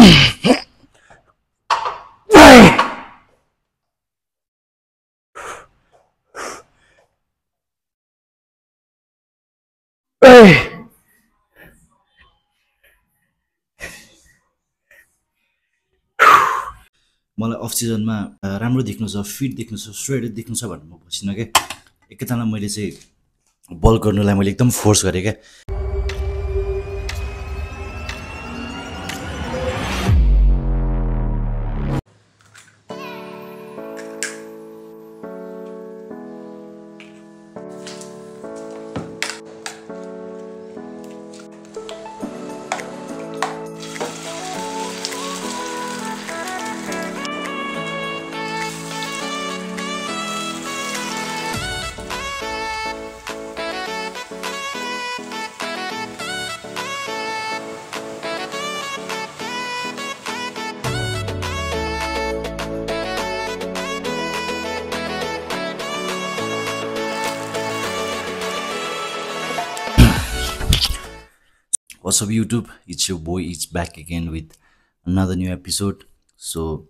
मलाई अफ सिजनमा राम्रो देख्नु छ, फिट देख्नु छ, स्ट्रेट देख्नु छ भनेर म बसिनँ क्या। एकैतालमा मैले चाहिँ बल गर्नुलाई मैले एकदम फोर्स गरेँ क्या। What's up YouTube, it's your boy, it's back again with another new episode. So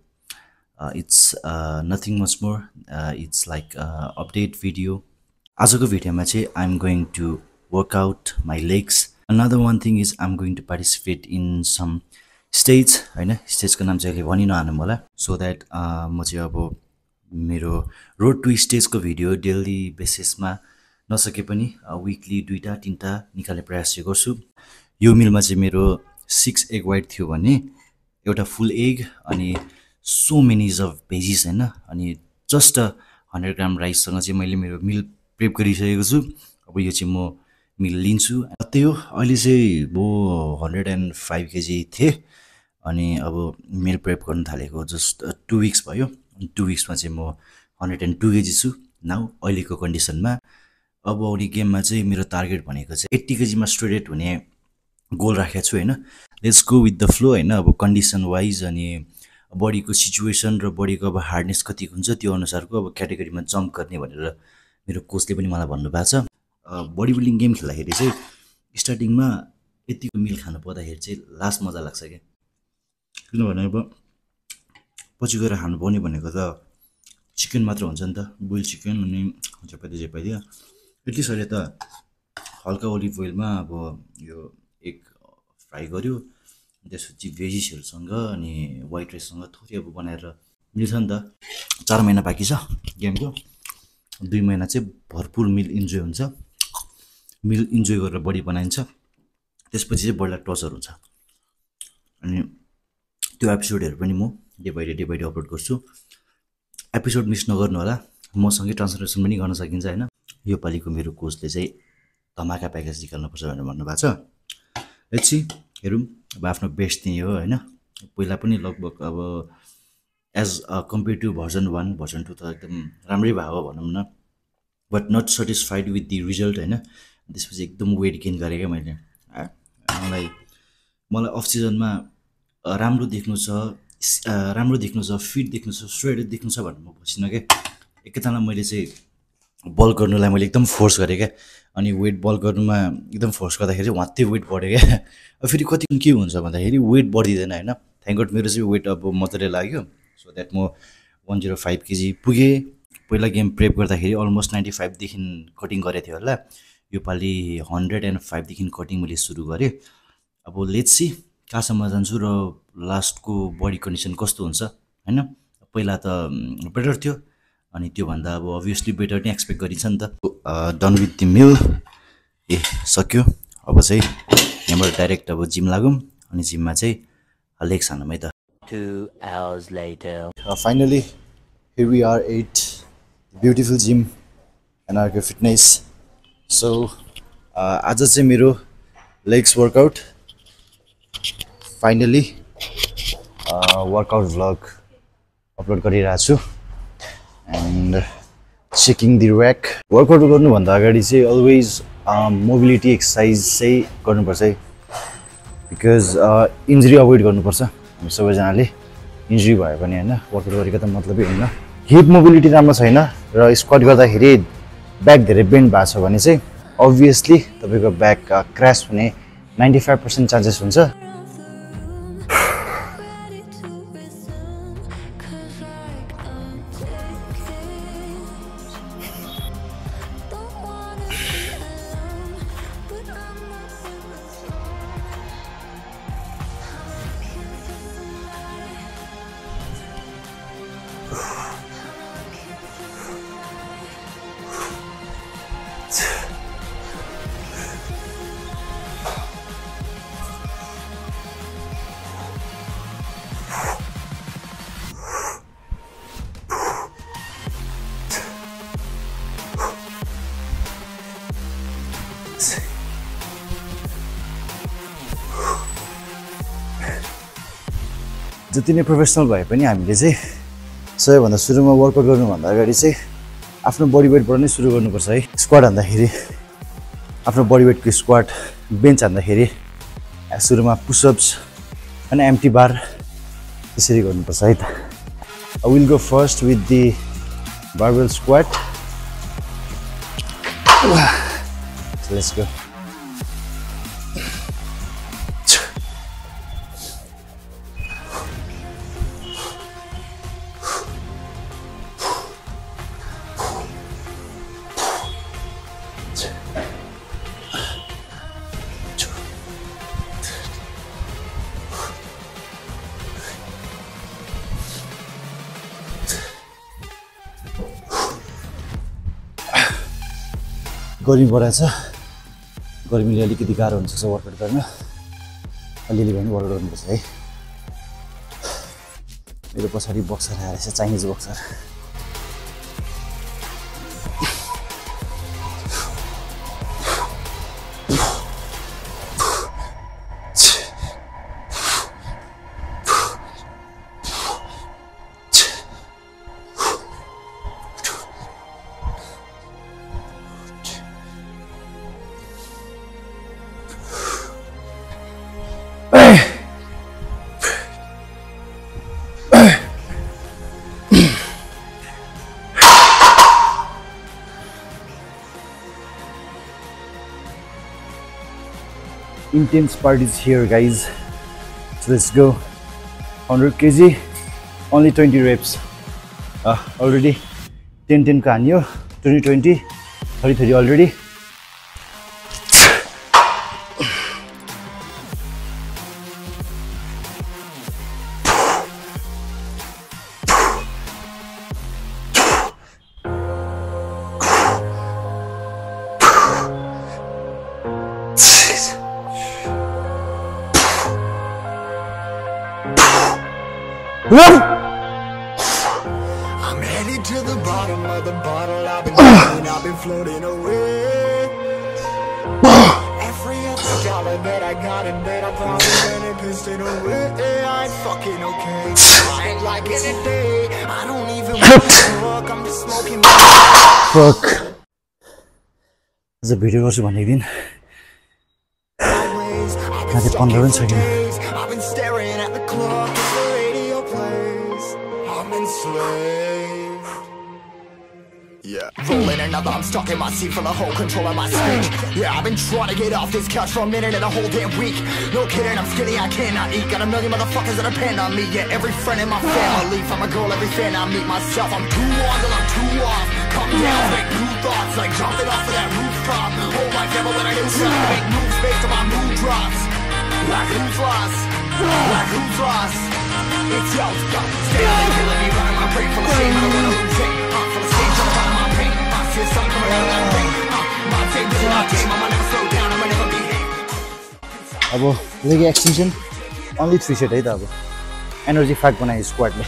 it's nothing much more, it's like update video. आजको भिडियोमा चाहिँ I'm going to work out my legs. Another one thing is I'm going to participate in some stage, हैन, स्टेजको नाम चाहिँ अहिले भनि नहाल्नु मलाई, so that म चाहिँ अब मेरो रोड टु स्टेजको भिडियो डेली बेसिसमा नसके पनि विकली 2-3टा निकाल्ने प्रयास चाहिँ गर्छु। यो मिलमा चाहिँ मेरो 6 एग वाइट थियो भने एउटा फुल एग अनि सो मेनीज अफ भेजिस हैन, अनि जस्ट 100 ग्राम राइससँग चाहिँ मैले मेरो मिल प्रेप गरिसकेको छु। अब यो चाहिँ म मिल लिन्छु। त्यही हो, अहिले चाहिँ म 105 केजी थिएँ अनि अब मिल प्रेप गर्न थालेको जस्ट 2 विक्स भयो। 2 विक्समा चाहिँ म 102 केजी छु नाउ अहिलेको कन्डिसनमा। अब आउने गेममा चाहिँ मेरो टार्गेट भनेको चाहिँ 80 केजीमा स्ट्रेट हुने गोल राखेको छु हैन। Let's go with the flow हैन। अब कन्डिसन वाइज अनि बडीको सिचुएसन र बडीको अब हार्डनेस कति हुन्छ त्यो अनुसारको अब क्याटेगोरीमा जम्प गर्ने भनेर मेरो कोचले पनि मलाई भन्नुभएको छ। बडी बिल्डिङ गेम खेल्दाखेरि चाहिँ स्टार्टिङमा यतिको मिल खानु पर्दाखेरि चाहिँ लास्ट मजा लाग्छ क्या। किनभने अब पछि गएर खानु पाउने भनेको त चिकन मात्र हुन्छ नि त, बोइल चिकन अनि झपाइदियो एटलिस्ट अहिले त हल्का ओलिभ ओइलमा अब यो एग फ्राई गर्यो, त्यसपछि भेजिसहरूसँग अनि वाइट राइससँग थोरै अब बनाएर मिल्छ नि त। 4 महिना बाँकी छ गेमको, 2 महिना चाहिँ भरपुर मिल इन्जोय हुन्छ, मिल इन्जोय गरेर बडी बनाइन्छ, त्यसपछि चाहिँ बडीलाई टर्चर हुन्छ। अनि त्यो एपिसोडहरू पनि म डे बाई डे अपलोड गर्छु। एपिसोड मिस नगर्नु होला, मसँगै ट्रान्सलेसन पनि गर्न सकिन्छ हैन। यो पालिको मेरो कोचले चाहिँ धमाका प्याकेज निकाल्नुपर्छ भनेर भन्नुभएको छ। लेट्स सी, हेरौँ। अब आफ्नो बेस्ट दिने हो हैन। पहिला पनि लगभग अब as compare to version 1 version 2 त एकदम राम्रै भयो भनौँ न, but not satisfied with the result हैन। त्यसपछि एकदम वेट गेन गरेँ क्या मैले। मलाई अफ सिजनमा राम्रो देख्नु छ, फिट देख्नु छ, स्ट्रेट देख्नु छ भनेर म बसिनँ क्या। एकैतालमा मैले चाहिँ बल गर्नुलाई मैले एकदम फोर्स गरेँ क्या। अनि वेट बल गर्नुमा एकदम फोर्स गर्दाखेरि वात्तै वेट बढ्यो क्या। अब फेरि कति के हुन्छ भन्दाखेरि वेट बढिँदैन हैन। थ्याङ्क गड मेरो चाहिँ वेट अब मजाले लाग्यो, सो द्याट म 105 केजी पुगेँ। पहिला गेम प्रेप गर्दाखेरि अलमोस्ट 95 देखि कटिङ गरेको थियो होला, योपालि 105 देखि कटिङ मैले सुरु गरेँ। अब लेट्स सी कहाँसम्म जान्छु र लास्टको बडी कन्डिसन कस्तो हुन्छ हैन। पहिला त बेटर थियो अनि त्योभन्दा अब अभियसली बेटर नै एक्सपेक्ट गरिन्छ नि त। डन विथ द मिल, सक्यो। अब चाहिँ यहाँबाट डाइरेक्ट अब जिम लागौँ अनि जिममा चाहिँ लेग्स हानौँ है त। 2 hours later. Finally, here we are at beautiful gym NRK Fitness. So आज चाहिँ मेरो legs workout finally workout vlog upload गरिरहेको छु and checking the rack. Workout गर्नुभन्दा अगाडि चाहिँ अलवेज मोबिलिटी एक्सर्साइज चाहिँ गर्नुपर्छ है, बिकज इन्जुरी अभोइड गर्नुपर्छ। हामी सबैजनाले इन्जुरी भयो भने होइन वर्कआउट गरेको त मतलबै होइन। हिप मोबिलिटी राम्रो छैन र स्क्वाट गर्दाखेरि ब्याक धेरै बेन्ड भएको छ भने चाहिँ अभियसली तपाईँको ब्याक क्र्यास हुने 95% चान्सेस हुन्छ। जति नै प्रोफेसनल भए पनि हामीले चाहिँ सबैभन्दा सुरुमा वर्कआउट गर्नुभन्दा अगाडि चाहिँ आफ्नो बडी वेटबाट नै सुरु गर्नुपर्छ है। स्क्वाट हान्दाखेरि आफ्नो बडी वेटको स्क्वाट, बेन्च हान्दाखेरि सुरुमा पुसअप्स अनि एम्प्टी बार त्यसरी गर्नुपर्छ है त। I will go first with the barbell squat. So let's go. गर्मी बढाएछ, गर्मीले अलिकति गाह्रो हुन्छ वर्कआउट गर्न, अलिअलि भए पनि वर्कआउट गर्नुपर्छ है। मेरो पछाडि बक्सर आएर छ, Chinese boxer. Intense part is here, guys. So let's go. 100 kg, only 20 reps. Already 10 ka hanyo, 20 30 already. I'm headed to the bottom of the bottle. I've been floating away. Every other dollar that I got in bed, I probably went and pissed it away. I ain't fucking okay. I ain't like it today. I don't even want to talk. I'm just smoking my Fuck. As a video गर्छु भनेको दिन ways. I've I've been stuck been in for second. days. I've been staring at the clock as the radio plays. I'm enslaved. Yeah. Rolling another, I'm stuck in my seat for the whole control of my speech. Yeah, I've been trying to get off this couch for a minute and a whole damn week. No kidding, I'm skinny, I cannot eat. Got a million motherfuckers that depend on me. Yeah, every friend in my family. From a girl, every fan I meet myself. I'm too on till I'm too off. Come down, make new thoughts, like jumping off of that rooftop. Hold my camera when I do stuff. Make moves based on my mood drops. Like who's lost? Like who's lost? It's yo, stay on they killing me, running my brain full of shame. I don't wanna lose it. Full of stage, on the bottom of my pain. I see the sun coming out of that rain. My game, this is my game. I'ma never slow down, I'ma never behave. अब leg extension only 3 set है त। अब energy fat बनायो स्क्वाडले।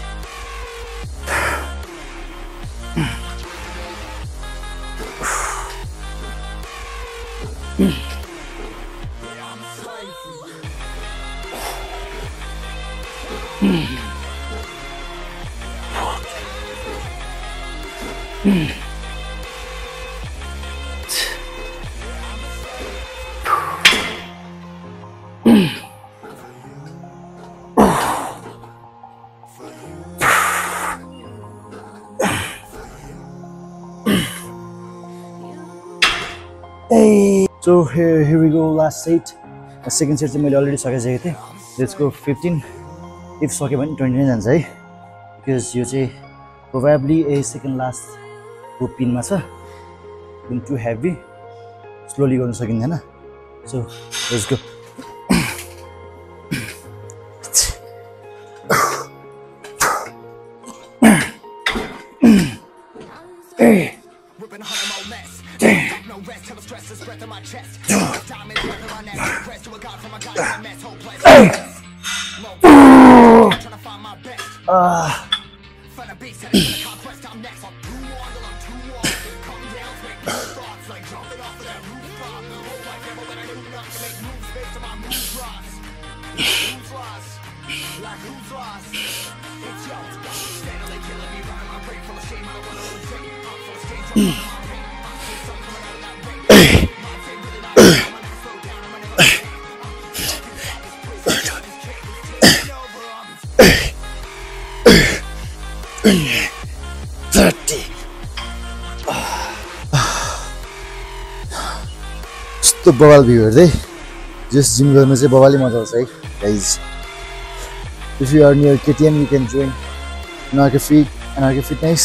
So here we go, last set. Second set चाहिँ मैले already सकिसकेको थिएँ। Let's go 15 if सक्यो भने 20 नै जान्छ है, बिकज यो चाहिँ प्रोबेबली सेकेन्ड लास्ट को पिनमा छ। टु हेभी, स्लोली गर्न सकिँदैन। So let's go. Like who's lost? It's yours. Steadily killing me, running my brain full of shame. I don't wanna lose it. I'm full of stage. I'm full of pain. I feel something coming out of that rain. My day really not I'm gonna slow down. I'm gonna take over. I'm 30 यस्तो बवाल view हेर्दै just gym गर्नु चाहिँ बवाली मजा आउँछ है guys if you are near KTM you can join NRK Fitness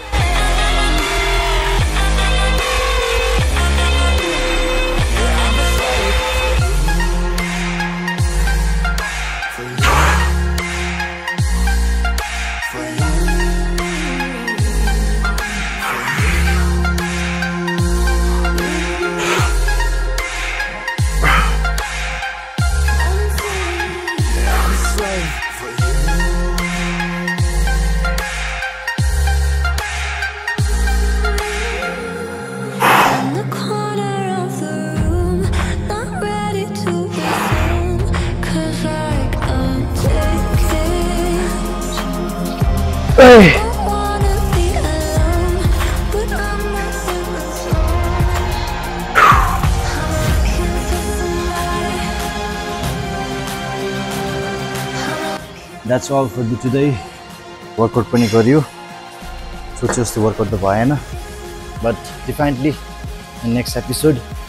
That's all for today. Workout पनि गरियो सोचे जस्तो वर्कआउट त भएन but definitely in next episode